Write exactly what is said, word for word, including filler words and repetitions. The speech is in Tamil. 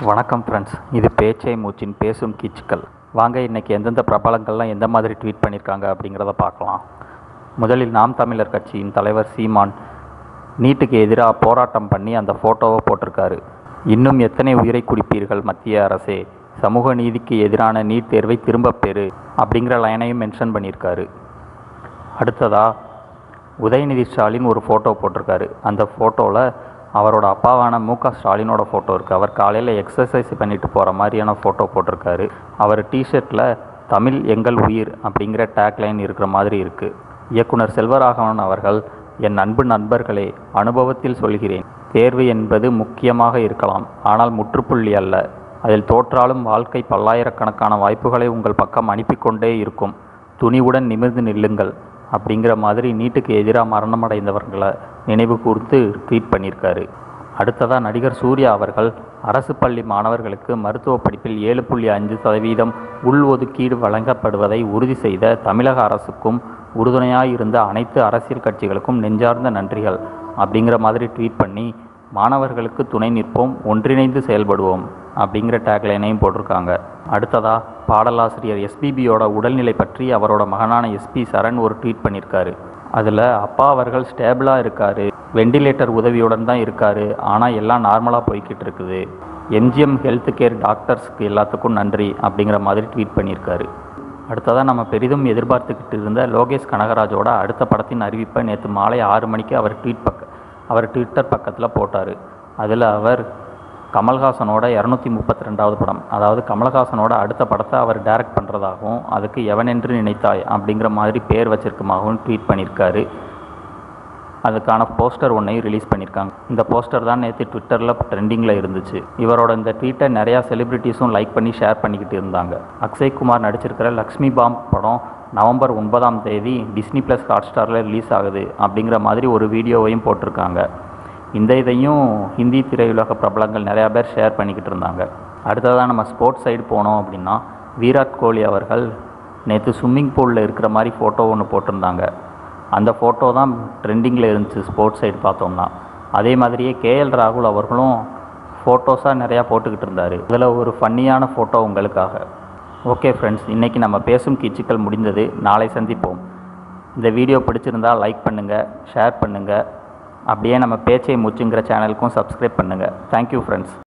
வணக்கம் ஃப்ரெண்ட்ஸ், இது பேச்சை மூச்சின் பேசும் கீச்சுக்கள். வாங்க இன்றைக்கி எந்தெந்த பிரபலங்கள்லாம் எந்த மாதிரி ட்வீட் பண்ணியிருக்காங்க அப்படிங்கிறத பார்க்கலாம். முதலில் நாம் தமிழர் கட்சியின் தலைவர் சீமான் நீட்டுக்கு எதிராக போராட்டம் பண்ணி அந்த ஃபோட்டோவை போட்டிருக்காரு. இன்னும் எத்தனை உயிரை குடிப்பீர்கள் மத்திய அரசே, சமூக நீதிக்கு எதிரான நீட் தேர்வை திரும்பப் பெறு அப்படிங்கிற லைனையும் மென்ஷன் பண்ணியிருக்காரு. அடுத்ததாக உதயநிதி ஸ்டாலின் ஒரு ஃபோட்டோ போட்டிருக்காரு. அந்த ஃபோட்டோவில் அவரோட அப்பாவான மு க ஸ்டாலினோட ஃபோட்டோ இருக்குது. அவர் காலையில் எக்ஸசைஸ் பண்ணிட்டு போகிற மாதிரியான ஃபோட்டோ போட்டிருக்காரு. அவர் டிஷர்ட்டில் தமிழ் எங்கள் உயிர் அப்படிங்கிற டேக்லைன் இருக்கிற மாதிரி இருக்குது. இயக்குனர் செல்வராகவன் அவர்கள், என் அன்பு நண்பர்களே, அனுபவத்தில் சொல்கிறேன், தேர்வு என்பது முக்கியமாக இருக்கலாம், ஆனால் முற்றுப்புள்ளி அல்ல. அதில் தோற்றாலும் வாழ்க்கை பல்லாயிரக்கணக்கான வாய்ப்புகளை உங்கள் பக்கம் அனுப்பிக்கொண்டே இருக்கும். துணிவுடன் நிமிர்ந்து நில்லுங்கள் அப்படிங்கிற மாதிரி நீட்டுக்கு எதிராக மரணமடைந்தவர்களை நினைவு கூர்ந்து ட்வீட் பண்ணியிருக்காரு. அடுத்ததாக நடிகர் சூர்யா அவர்கள், அரசு பள்ளி மாணவர்களுக்கு மருத்துவ படிப்பில் ஏழு புள்ளி அஞ்சு சதவீதம் உள்ஒதுக்கீடு வழங்கப்படுவதை உறுதி செய்த தமிழக அரசுக்கும் உறுதுணையாக இருந்த அனைத்து அரசியல் கட்சிகளுக்கும் நெஞ்சார்ந்த நன்றிகள் அப்படிங்கிற மாதிரி ட்வீட் பண்ணி, மாணவர்களுக்கு துணை நிற்போம், ஒன்றிணைந்து செயல்படுவோம் அப்படிங்கிற டேக்லைனையும் போட்டிருக்காங்க. அடுத்ததாக பாடலாசிரியர் எஸ்பிபியோட உடல்நிலை பற்றி அவரோட மகனான எஸ்பி சரண் ஒரு ட்வீட் பண்ணியிருக்காரு. அதில், அப்பா அவர்கள் ஸ்டேபிளாக இருக்கார், வெண்டிலேட்டர் உதவியுடன் தான் இருக்கார், ஆனால் எல்லாம் நார்மலாக போய்கிட்டு இருக்குது, எம்ஜிஎம் ஹெல்த் கேர் டாக்டர்ஸ்க்கு எல்லாத்துக்கும் நன்றி அப்படிங்கிற மாதிரி ட்வீட் பண்ணியிருக்காரு. அடுத்ததாக நம்ம பெரிதும் எதிர்பார்த்துக்கிட்டு இருந்த லோகேஷ் கனகராஜோட அடுத்த படத்தின் அறிவிப்பை நேற்று மாலை ஆறு மணிக்கு அவர் ட்வீட் பக்க அவர் ட்விட்டர் பக்கத்தில் போட்டார். அதில் அவர் கமல்ஹாசனோட இரநூத்தி முப்பத்தி ரெண்டாவது படம், அதாவது கமல்ஹாசனோட அடுத்த படத்தை அவர் டைரக்ட் பண்ணுறதாகவும் அதுக்கு எவனென்று நினைத்தாய் அப்படிங்கிற மாதிரி பேர் வச்சிருக்கமாகவும் ட்வீட் பண்ணியிருக்காரு. அதுக்கான போஸ்டர் ஒன்றையும் ரிலீஸ் பண்ணியிருக்காங்க. இந்த போஸ்டர் தான் நேற்று ட்விட்டரில் ட்ரெண்டிங்கில் இருந்துச்சு. இவரோட இந்த ட்வீட்டை நிறையா செலிப்ரிட்டிஸும் லைக் பண்ணி ஷேர் பண்ணிக்கிட்டு இருந்தாங்க. அக்ஷய் குமார் நடிச்சிருக்கிற லக்ஷ்மி பாம்ப் படம் நவம்பர் ஒன்பதாம் தேதி டிஸ்னி ப்ளஸ் ஹாட் ஸ்டாரில் ரிலீஸ் ஆகுது அப்படிங்கிற மாதிரி ஒரு வீடியோவையும் போட்டிருக்காங்க. இந்த இதையும் ஹிந்தி திரையுலக பிரபலங்கள் நிறையா பேர் ஷேர் பண்ணிக்கிட்டு இருந்தாங்க. அடுத்ததாக நம்ம ஸ்போர்ட்ஸ் சைடு போனோம் அப்படின்னா, விராட் கோலி அவர்கள் நேற்று ஸ்விம்மிங் பூலில் இருக்கிற மாதிரி ஃபோட்டோ ஒன்று போட்டிருந்தாங்க. அந்த ஃபோட்டோ தான் ட்ரெண்டிங்கில் இருந்துச்சு ஸ்போர்ட்ஸ் சைடு பார்த்தோம்னா. அதே மாதிரியே கேஎல் ராகுல் அவர்களும் ஃபோட்டோஸாக நிறையா போட்டுக்கிட்டு இருந்தார். இதில் ஒரு ஃபன்னியான ஃபோட்டோ உங்களுக்காக. ஓகே ஃப்ரெண்ட்ஸ், இன்றைக்கி நம்ம பேசும் கீச்சுக்கள் முடிந்தது. நாளை சந்திப்போம். இந்த வீடியோ பிடிச்சிருந்தால் லைக் பண்ணுங்கள், ஷேர் பண்ணுங்கள். அப்படியே நம்ம பேச்சை மூச்சுங்கிற சேனலுக்கும் சப்ஸ்கிரைப் பண்ணுங்கள். Thank you friends.